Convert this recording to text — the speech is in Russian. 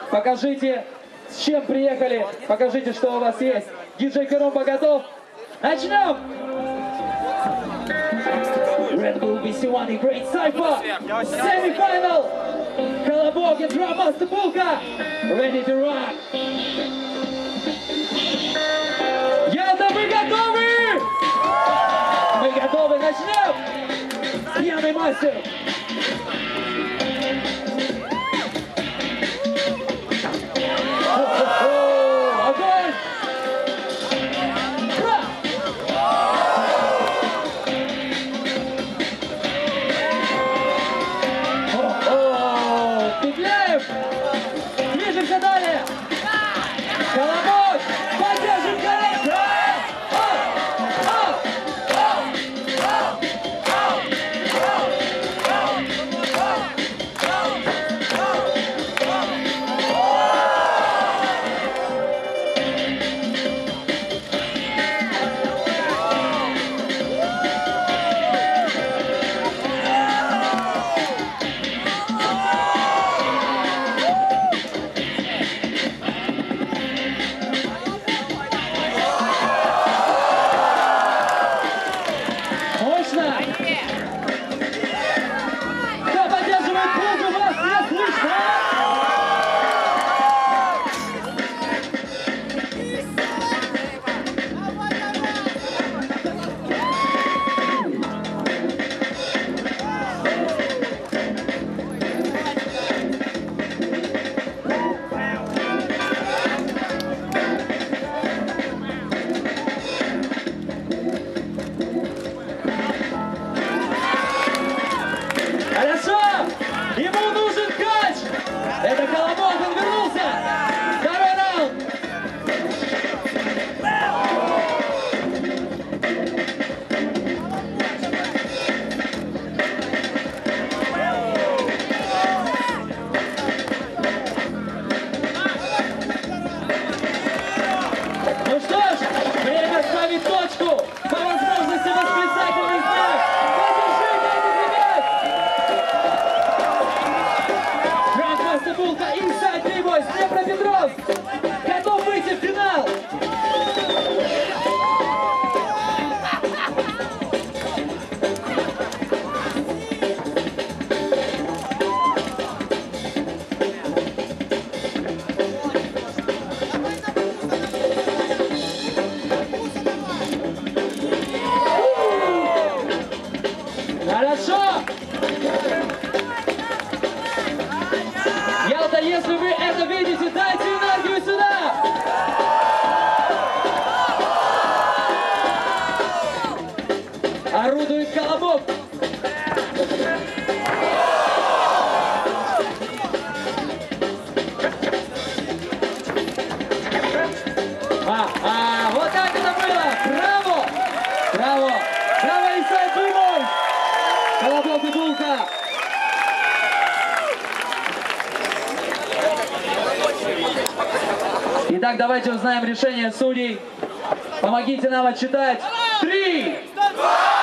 Покажите, с чем приехали. Покажите, что у вас есть. Диджей Колобок готов? Начнем! Red Bull BC1 и Great Cypher. Semi-final. Kolobok and Drum Master Bulka. Ready to rock. Yalta, вы готовы? Мы готовы, начнем! Пьяный мастер! Огонь! Петляев! Движемся далее! Kolobok! Поддержим коллег! Ему нужен кач! Это Kolobok, он вернулся! Второй раунд! Ну что ж, время ставить точку! По возможности восклицательный знак! Bulka, Inside b-boing, Днепропетровск, готов выйти в финал. Хорошо. Ялта, если вы это видите, дайте энергию сюда! Орудует Kolobok. Вот так это было! Браво! Браво! Браво, Inside b-boing! Kolobok и Bulka! Итак, давайте узнаем решение судей. Помогите нам отсчитать. 3, 2,